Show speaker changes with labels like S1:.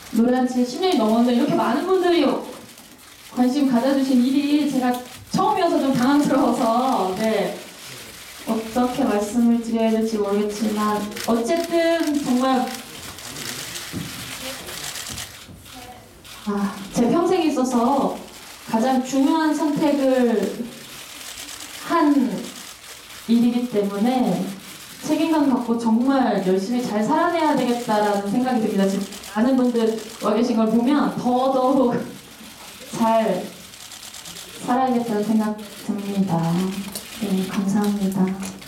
S1: 노래한 지 10년이 넘었는데 이렇게 많은 분들이 관심 가져주신 일이 제가 처음이어서 좀 당황스러워서 어떻게 말씀을 드려야 될지 모르겠지만 어쨌든 정말 제 평생에 있어서 가장 중요한 선택을 한 일이기 때문에 책임감 갖고 정말 열심히 잘 살아내야 되겠다라는 생각이 듭니다. 지금 많은 분들 와 계신 걸 보면 더더욱 잘 살아야겠다는 생각 듭니다. 네, 감사합니다.